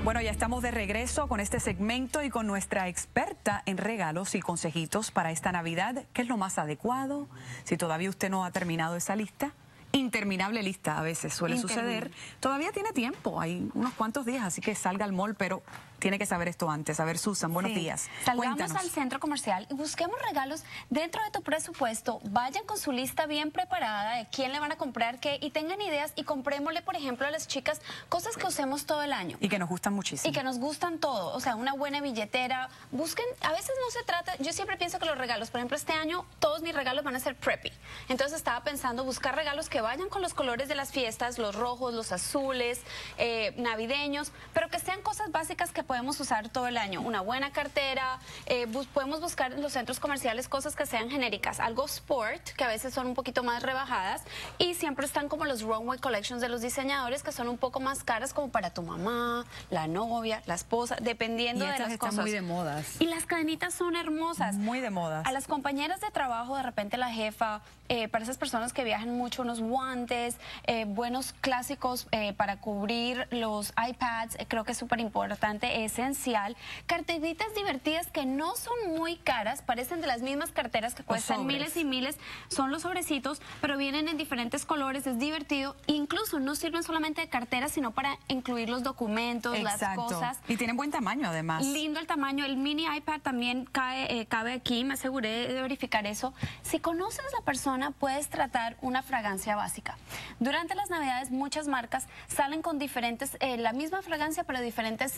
Bueno, ya estamos de regreso con este segmento y con nuestra experta en regalos y consejitos para esta Navidad. ¿Qué es lo más adecuado? Si todavía usted no ha terminado esa lista, interminable lista a veces suele suceder. Todavía tiene tiempo, hay unos cuantos días, así que salga al mall, pero tiene que saber esto antes. A ver, Susan, buenos días. Salgamos Cuéntanos. al centro comercial y busquemos regalos dentro de tu presupuesto. Vayan con su lista bien preparada de quién le van a comprar qué y tengan ideas y comprémosle, por ejemplo, a las chicas cosas que usemos todo el año. Y que nos gustan muchísimo. Y que nos gustan todo, o sea, una buena billetera. Busquen, a veces no se trata, yo siempre pienso que los regalos, por ejemplo, este año todos mis regalos van a ser preppy. Entonces estaba pensando buscar regalos que vayan con los colores de las fiestas, los rojos, los azules, navideños, pero que sean cosas básicas que podemos usar todo el año. Una buena cartera, podemos buscar en los centros comerciales cosas que sean genéricas, algo sport, que a veces son un poquito más rebajadas, y siempre están como los runway collections de los diseñadores, que son un poco más caras, como para tu mamá, la novia, la esposa, dependiendo de las cosas. Están muy de modas. Y las cadenitas son hermosas. Muy de modas. A las compañeras de trabajo, de repente la jefa, para esas personas que viajan mucho, unos guantes, buenos clásicos para cubrir los iPads, creo que es súper importante, esencial. Carteritas divertidas que no son muy caras, parecen de las mismas carteras que cuestan miles y miles, son los sobrecitos, pero vienen en diferentes colores, es divertido, incluso no sirven solamente de cartera, sino para incluir los documentos, las cosas. Y tienen buen tamaño además. Lindo el tamaño, el mini iPad también cabe aquí, me aseguré de verificar eso. Si conoces a la persona, puedes tratar una fragancia básica. Durante las Navidades muchas marcas salen con diferentes, la misma fragancia pero diferentes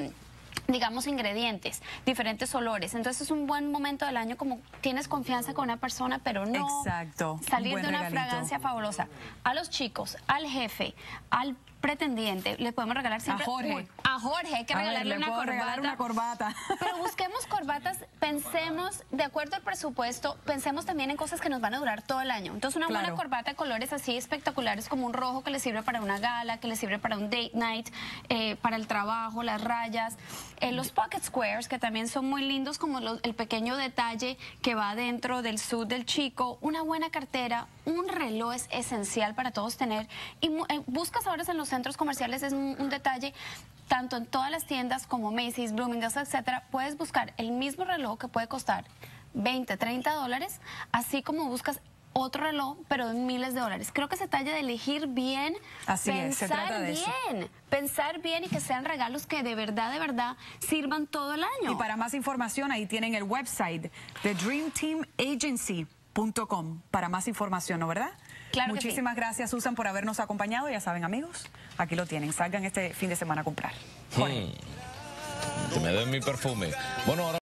digamos ingredientes, diferentes olores. Entonces es un buen momento del año como tienes confianza con una persona, pero no salir de una fragancia fabulosa. A los chicos, al jefe, al pretendiente, le podemos regalar siempre a Jorge hay que regalarle una corbata. Pero busquemos corbatas, pensemos, de acuerdo al presupuesto, pensemos también en cosas que nos van a durar todo el año. Entonces una buena corbata de colores así espectaculares como un rojo que le sirve para una gala, que le sirve para un date night, para el trabajo, las rayas, los pocket squares que también son muy lindos, como el pequeño detalle que va dentro del suit del chico, una buena cartera, un reloj es esencial para todos tener, y buscas ahora en los centros comerciales, es un detalle, tanto en todas las tiendas como Macy's, Bloomingdale's, etcétera, puedes buscar el mismo reloj que puede costar 20, 30 dólares, así como buscas otro reloj, pero de miles de dólares. Creo que se trata de elegir bien, pensar bien y que sean regalos que de verdad sirvan todo el año. Y para más información, ahí tienen el website de dreamteamagency.com para más información, ¿no, verdad? Claro. Muchísimas gracias, Susan, por habernos acompañado. Ya saben, amigos, aquí lo tienen. Salgan este fin de semana a comprar. Que me den mi perfume. Bueno, ahora